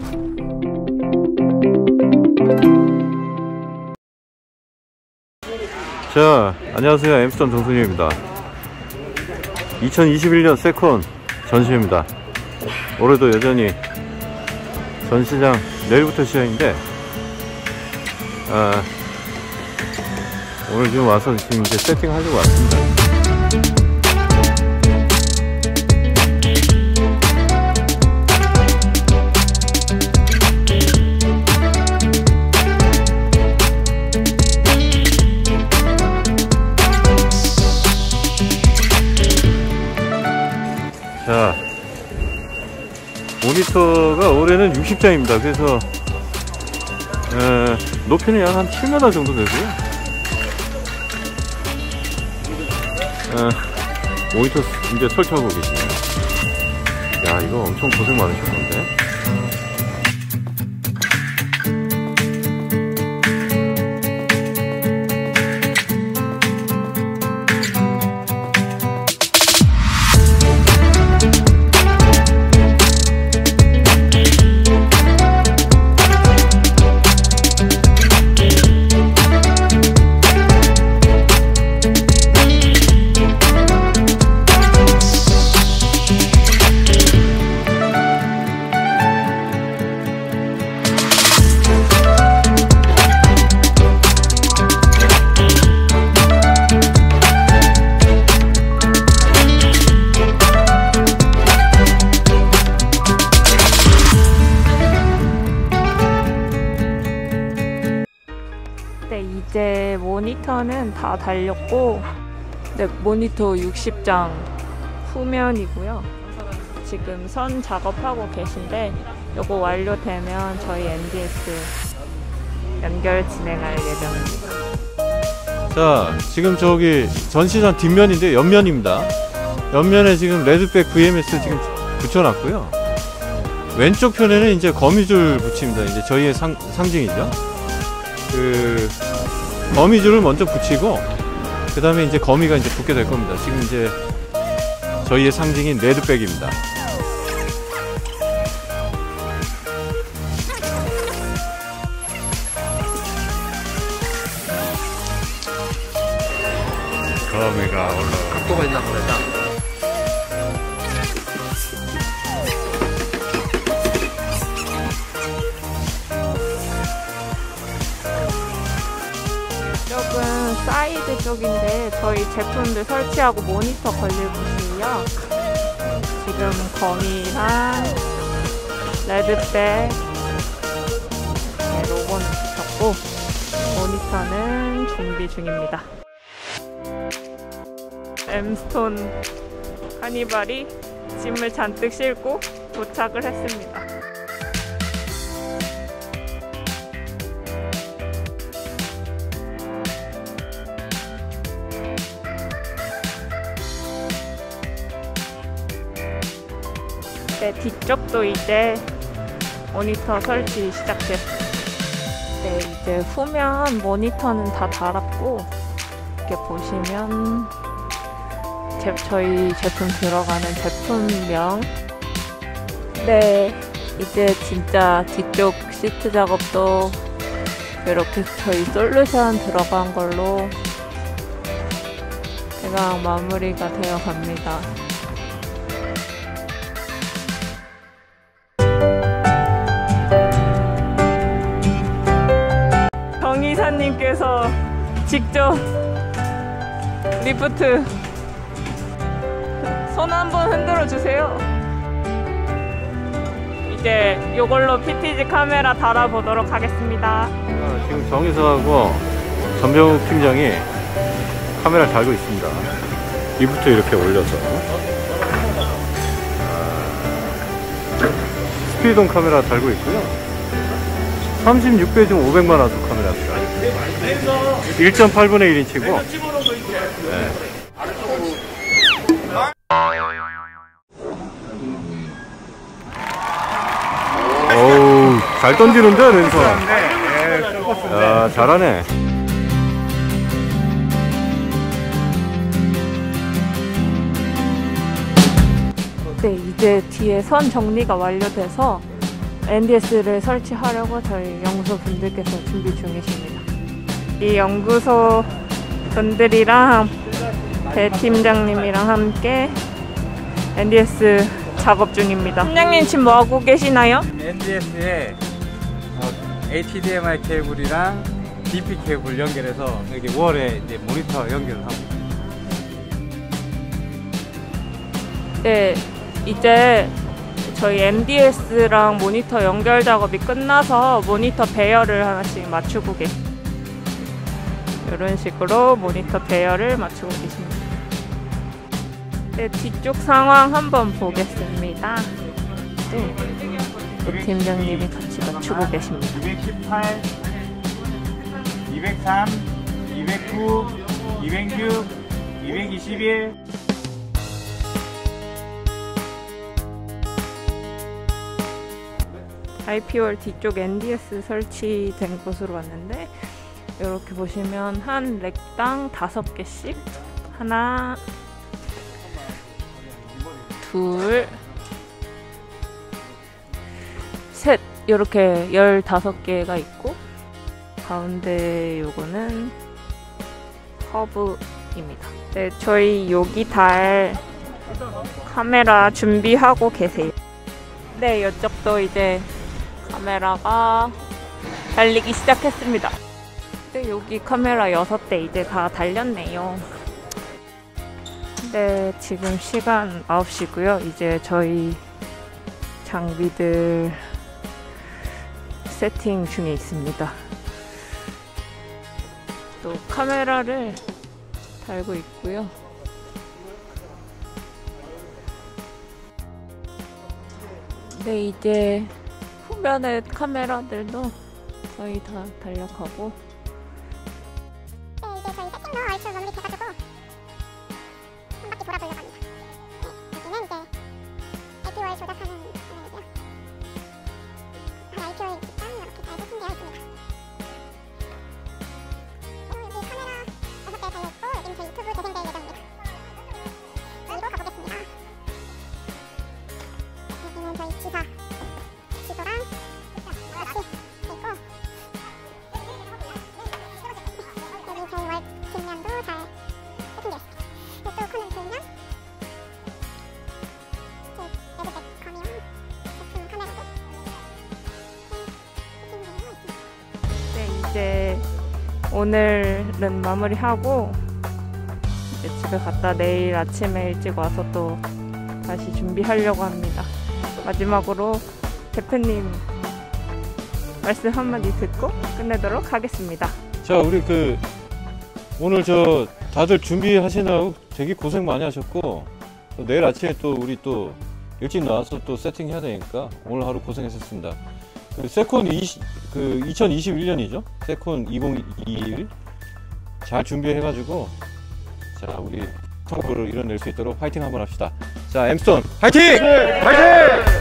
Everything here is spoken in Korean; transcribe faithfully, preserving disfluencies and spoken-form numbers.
자, 안녕하세요. 엠스톤 정순이입니다. 이천이십일 년 세컨 전시회입니다. 올해도 여전히 전시장 내일부터 시작인데, 아, 오늘 지금 와서 지금 이제 세팅하려고 왔습니다. 자, 모니터가 올해는 육십 장입니다. 그래서 에, 높이는 약 한 칠 미터 정도 되고요. 에, 모니터 이제 설치하고 계시네요. 야, 이거 엄청 고생 많으셨는데. 네, 이제 모니터는 다 달렸고, 네, 모니터 육십 장 후면이고요. 지금 선 작업하고 계신데, 요거 완료되면 저희 엠디에스 연결 진행할 예정입니다. 자, 지금 저기 전시장 뒷면인데 옆면입니다. 옆면에 지금 레드백 브이엠에스 지금 붙여놨고요. 왼쪽 편에는 이제 거미줄 붙입니다. 이제 저희의 상, 상징이죠. 그 거미줄을 먼저 붙이고 그 다음에 이제 거미가 이제 붙게 될 겁니다. 지금 이제 저희의 상징인 레드백입니다. 거미가 올라. 각도가 있나 보다. 이쪽은 사이드 쪽인데 저희 제품들 설치하고 모니터 걸릴 곳이에요. 지금 거미랑 레드백 네, 로고는 붙였고 모니터는 준비 중입니다. 엠스톤 카니발이 짐을 잔뜩 싣고 도착을 했습니다. 네, 뒤쪽도 이제 모니터 설치 시작됐어요. 네, 이제 후면 모니터는 다 달았고, 이렇게 보시면 제, 저희 제품 들어가는 제품명. 네, 이제 진짜 뒤쪽 시트 작업도 이렇게 저희 솔루션 들어간 걸로 대강 마무리가 되어 갑니다. 정이사님께서 직접 리프트 손 한번 흔들어 주세요. 이제 이걸로 피티지 카메라 달아보도록 하겠습니다. 아, 지금 정희서하고 전병욱 팀장이 카메라 달고 있습니다. 리프트 이렇게 올려서 아, 스피드온 카메라 달고 있고요. 삼십육 배 중 오백만 화소 카메라입니다. 일 점 팔 분의 일 인치고 네. 어우, 잘 던지는데 랜선. 야, 잘하네. 네, 이제 뒤에 선 정리가 완료돼서 엔디에스를 설치하려고 저희 연구소 분들께서 준비 중이십니다. 이 연구소 분들이랑 배 팀장님이랑 함께 엔디에스 작업 중입니다. 팀장님 지금 뭐 하고 계시나요? 엔디에스에 어, 에이치디엠아이 케이블이랑 디피 케이블 연결해서 여기 월에 이제 모니터 연결을 하고 있습니다. 네, 이제 저희 엔디에스랑 모니터 연결 작업이 끝나서 모니터 배열을 하나씩 맞추고 계십니다. 이런 식으로 모니터 배열을 맞추고 계십니다. 네, 뒤쪽 상황 한번 보겠습니다. 네, 또 팀장님이 같이 맞추고 계십니다. 이백십팔, 이백삼, 이백구, 이백육, 이백이십일. 아이피월 뒤쪽 엔디에스 설치된 곳으로 왔는데 이렇게 보시면 한 렉당 다섯 개씩 하나, 둘, 셋 이렇게 열다섯 개가 있고 가운데 요거는 허브입니다. 네, 저희 여기 달 카메라 준비하고 계세요. 네, 이쪽도 이제 카메라가 달리기 시작했습니다. 네, 여기 카메라 여섯 대 이제 다 달렸네요. 네, 지금 시간 아홉 시고요. 이제 저희 장비들 세팅 중에 있습니다. 또 카메라를 달고 있고요. 네, 이제 후면의 카메라들도 거의 다 달력하고 네, 이제 저희 세팅도 얼추 마무리돼가지고 한 바퀴 돌아보려고 합니다. 네, 여기는 이제 아이피월 조작하는 화면이고요. 아이피월 일단 이렇게 잘 세팅되어 있습니다. 그리고 여기 카메라 여섯 대 달려있고 여기는 저희 유튜브 재생될 예정입니다. 여기로 가보겠습니다. 여기는 저희 지사 지도랑 역시 있고 여기 저희 월 뒷면도 잘 세팅되어 있습니다. 이쪽 화면 보면 제 레드백 커미랑 제품 카메라도 세팅되어 있습니다. 네, 이제 오늘은 마무리하고 이제 집에 갔다 내일 아침에 일찍 와서 또 다시 준비하려고 합니다. 마지막으로 대표님 말씀 한마디 듣고 끝내도록 하겠습니다. 자, 우리 그 오늘 저 다들 준비하시느라고 되게 고생 많이 하셨고 또 내일 아침에 또 우리 또 일찍 나와서 또 세팅해야 되니까 오늘 하루 고생하셨습니다. 그 세콘 이십, 그 이천이십일 년이죠. 세콘 이천이십일 잘 준비해가지고 자, 우리 성과를 이뤄낼 수 있도록 파이팅 한번 합시다. 자, 엠스톤 파이팅! 파이팅!